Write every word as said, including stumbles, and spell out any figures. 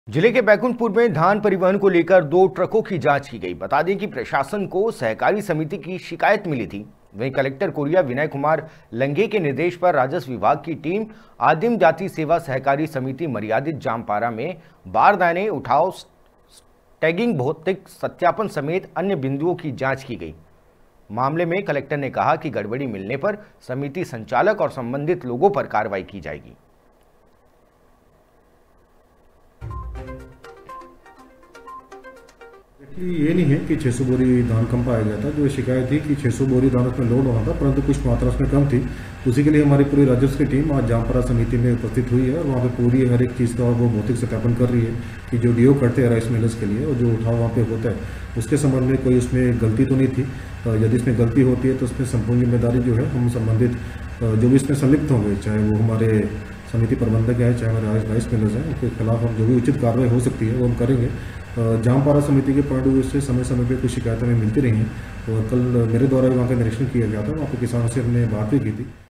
जिले के बैकुंठपुर में धान परिवहन को लेकर दो ट्रकों की जांच की गई। बता दें कि प्रशासन को सहकारी समिति की शिकायत मिली थी। वहीं कलेक्टर कोरिया विनय कुमार लंघे के निर्देश पर राजस्व विभाग की टीम आदिम जाति सेवा सहकारी समिति मर्यादित जामपारा में बारदाने उठाव, टैगिंग, भौतिक सत्यापन समेत अन्य बिंदुओं की जांच की गई। मामले में कलेक्टर ने कहा कि गड़बड़ी मिलने पर समिति संचालक और संबंधित लोगों पर कार्रवाई की जाएगी। ये नहीं है कि छह सौ बोरी धान कम पाया गया था। जो शिकायत थी कि छह सौ बोरी धान उसमें लोड होना था, परंतु कुछ मात्रा उसमें कम थी। उसी के लिए हमारी पूरी राजस्व की टीम आज जामपारा समिति में उपस्थित हुई है और वहाँ पे पूरी हर एक चीज़ का वो भौतिक सत्यापन कर रही है कि जो डीओ करते हैं राइस मिलर्स के लिए और जो उठाव वहाँ पे होता है उसके संबंध में कोई उसमें गलती तो नहीं थी। यदि इसमें गलती होती है तो उसमें संपूर्ण जिम्मेदारी जो है हम संबंधित जो भी इसमें संलिप्त होंगे, चाहे वो हमारे समिति प्रबंधक है, चाहे हमारे राइस मिलर्स हैं, उनके खिलाफ हम जो भी उचित कार्रवाई हो सकती है वो हम करेंगे। जामपारा समिति के पॉइंट ऑफ व्यू से समय समय पे कुछ शिकायतें हमें मिलती रही हैं और कल मेरे द्वारा भी वहाँ का निरीक्षण किया गया था। वहाँ पे किसानों से हमने बात भी की थी।